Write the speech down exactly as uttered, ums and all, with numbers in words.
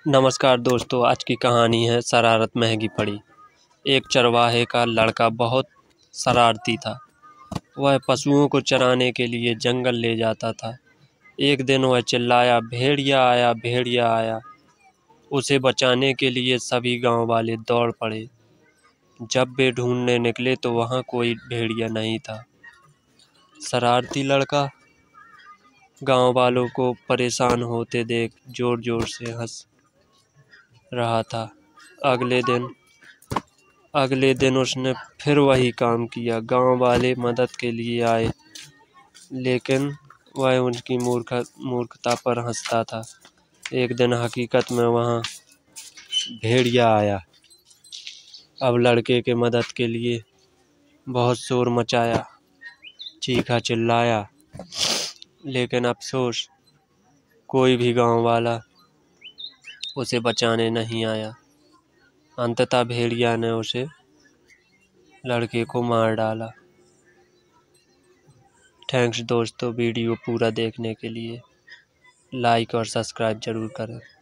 नमस्कार दोस्तों, आज की कहानी है शरारत महंगी पड़ी। एक चरवाहे का लड़का बहुत शरारती था। वह पशुओं को चराने के लिए जंगल ले जाता था। एक दिन वह चिल्लाया, भेड़िया आया, भेड़िया आया। उसे बचाने के लिए सभी गांव वाले दौड़ पड़े। जब वे ढूंढने निकले तो वहां कोई भेड़िया नहीं था। शरारती लड़का गांव वालों को परेशान होते देख जोर जोर से हंस रहा था। अगले दिन अगले दिन उसने फिर वही काम किया। गांव वाले मदद के लिए आए, लेकिन वह उनकी मूर्ख मूर्खता पर हंसता था। एक दिन हकीकत में वहां भेड़िया आया। अब लड़के के मदद के लिए बहुत शोर मचाया, चीखा चिल्लाया, लेकिन अफसोस कोई भी गांव वाला उसे बचाने नहीं आया। अंततः भेड़िया ने उसे लड़के को मार डाला। थैंक्स दोस्तों, वीडियो पूरा देखने के लिए लाइक और सब्सक्राइब जरूर करें।